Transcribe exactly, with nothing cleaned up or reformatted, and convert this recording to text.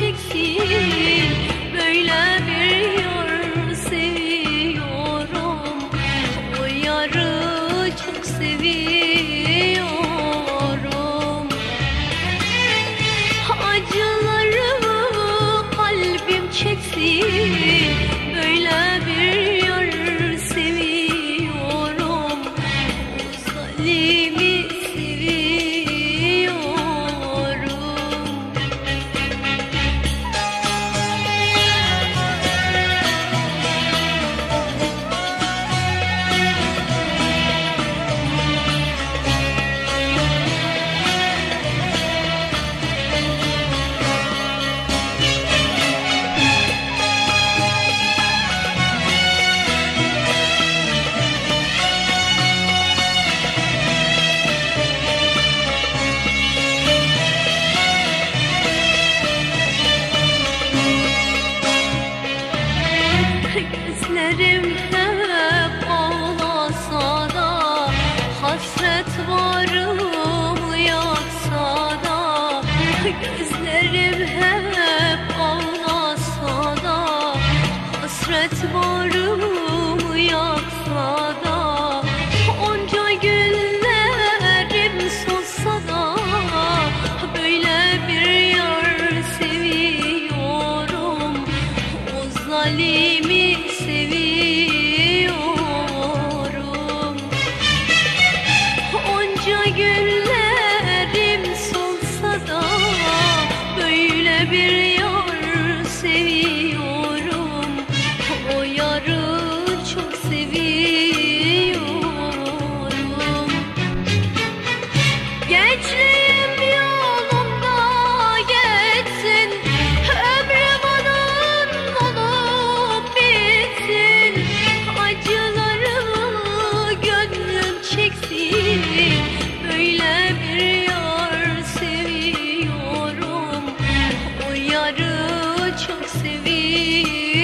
çeksin. Böyle bir yar seviyorum, o yarı çok seviyorum. Acılarımı kalbim çeksin. Böyle bir yar seviyorum, o zalimi seviyorum. Gözlerim hep ağlasa da, hasret varımı yaksa da. Gözlerim hep ağlasa da, hasret varımı yaksa da. Onca günlerim solsa da, böyle bir yar seviyorum, o zalimi seviyorum. Onca günlerim solsa da, böyle bir yar seviyorum, o yarı çok seviyorum. Gençliğim yolunda geçsin, ömrüm onun olup bitsin. Acılarımı gönlüm çeksin. Böyle bir yar seviyorum, o yarı çok seviyorum.